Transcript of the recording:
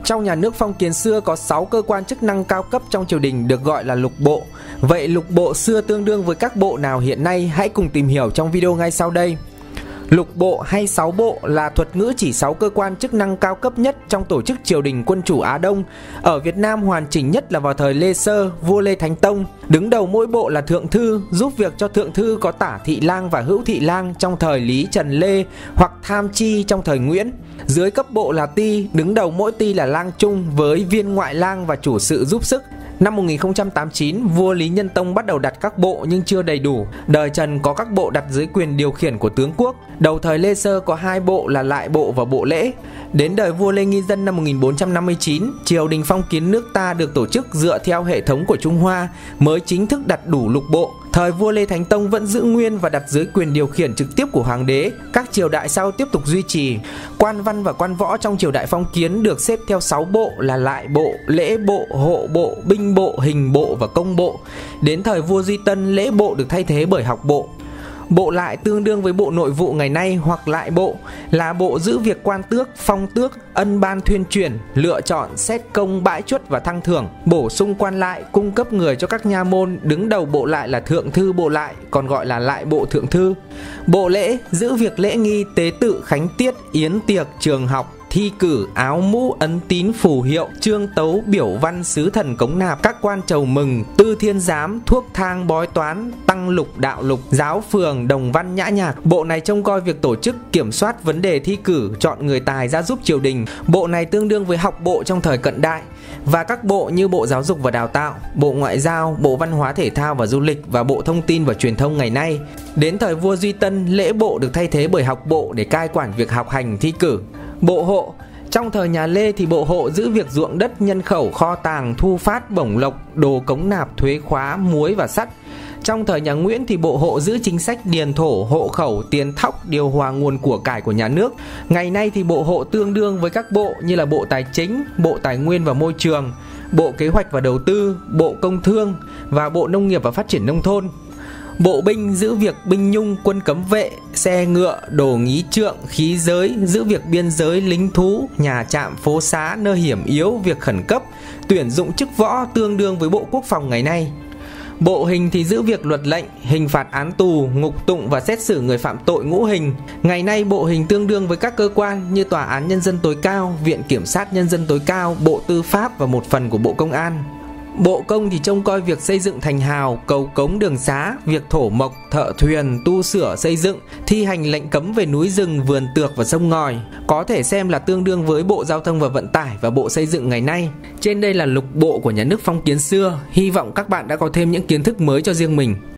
Trong nhà nước phong kiến xưa có 6 cơ quan chức năng cao cấp trong triều đình được gọi là lục bộ. Vậy lục bộ xưa tương đương với các bộ nào hiện nay? Hãy cùng tìm hiểu trong video ngay sau đây. Lục bộ hay 6 bộ là thuật ngữ chỉ 6 cơ quan chức năng cao cấp nhất trong tổ chức triều đình quân chủ Á Đông. Ở Việt Nam hoàn chỉnh nhất là vào thời Lê Sơ, vua Lê Thánh Tông. Đứng đầu mỗi bộ là thượng thư, giúp việc cho thượng thư có tả thị lang và hữu thị lang trong thời Lý Trần Lê hoặc tham chi trong thời Nguyễn. Dưới cấp bộ là ty, đứng đầu mỗi ty là lang trung với viên ngoại lang và chủ sự giúp sức. Năm 1089, vua Lý Nhân Tông bắt đầu đặt các bộ nhưng chưa đầy đủ. Đời Trần có các bộ đặt dưới quyền điều khiển của tướng quốc. Đầu thời Lê Sơ có 2 bộ là lại bộ và bộ lễ. Đến đời vua Lê Nghi Dân năm 1459, triều đình phong kiến nước ta được tổ chức dựa theo hệ thống của Trung Hoa mới chính thức đặt đủ lục bộ. Thời vua Lê Thánh Tông vẫn giữ nguyên và đặt dưới quyền điều khiển trực tiếp của hoàng đế. Các triều đại sau tiếp tục duy trì. Quan văn và quan võ trong triều đại phong kiến được xếp theo 6 bộ là lại bộ, lễ bộ, hộ bộ, binh bộ, hình bộ và công bộ. Đến thời vua Duy Tân, lễ bộ được thay thế bởi học bộ. Bộ lại tương đương với bộ nội vụ ngày nay hoặc lại bộ, là bộ giữ việc quan tước, phong tước, ân ban thuyên chuyển, lựa chọn, xét công, bãi chuất và thăng thưởng, bổ sung quan lại, cung cấp người cho các nha môn. Đứng đầu bộ lại là thượng thư bộ lại, còn gọi là lại bộ thượng thư. Bộ lễ giữ việc lễ nghi, tế tự, khánh tiết, yến tiệc, trường học, thi cử, áo mũ, ấn tín, phù hiệu, chương tấu, biểu văn, sứ thần cống nạp, các quan chầu mừng, tư thiên giám, thuốc thang, bói toán, tăng lục, đạo lục, giáo phường, đồng văn, nhã nhạc. Bộ này trông coi việc tổ chức, kiểm soát vấn đề thi cử, chọn người tài ra giúp triều đình. Bộ này tương đương với học bộ trong thời cận đại. Và các bộ như Bộ Giáo dục và Đào tạo, Bộ Ngoại giao, Bộ Văn hóa Thể thao và Du lịch và Bộ Thông tin và Truyền thông ngày nay. Đến thời vua Duy Tân, lễ bộ được thay thế bởi học bộ để cai quản việc học hành, thi cử. Bộ hộ. Trong thời nhà Lê thì bộ hộ giữ việc ruộng đất, nhân khẩu, kho tàng, thu phát, bổng lộc, đồ cống nạp, thuế khóa, muối và sắt. Trong thời nhà Nguyễn thì bộ hộ giữ chính sách điền thổ, hộ khẩu, tiền thóc, điều hòa nguồn của cải của nhà nước. Ngày nay thì bộ hộ tương đương với các bộ như là Bộ Tài chính, Bộ Tài nguyên và Môi trường, Bộ Kế hoạch và Đầu tư, Bộ Công thương và Bộ Nông nghiệp và Phát triển Nông thôn. Bộ binh giữ việc binh nhung, quân cấm vệ, xe ngựa, đồ nghí trượng, khí giới, giữ việc biên giới, lính thú, nhà trạm, phố xá, nơi hiểm yếu, việc khẩn cấp, tuyển dụng chức võ tương đương với Bộ Quốc phòng ngày nay. Bộ hình thì giữ việc luật lệnh, hình phạt án tù, ngục tụng và xét xử người phạm tội ngũ hình. Ngày nay bộ hình tương đương với các cơ quan như Tòa án Nhân dân tối cao, Viện Kiểm sát Nhân dân tối cao, Bộ Tư pháp và một phần của Bộ Công an. Bộ công thì trông coi việc xây dựng thành hào, cầu cống đường xá, việc thổ mộc, thợ thuyền, tu sửa xây dựng, thi hành lệnh cấm về núi rừng, vườn tược và sông ngòi. Có thể xem là tương đương với Bộ Giao thông và Vận tải và Bộ Xây dựng ngày nay. Trên đây là lục bộ của nhà nước phong kiến xưa. Hy vọng các bạn đã có thêm những kiến thức mới cho riêng mình.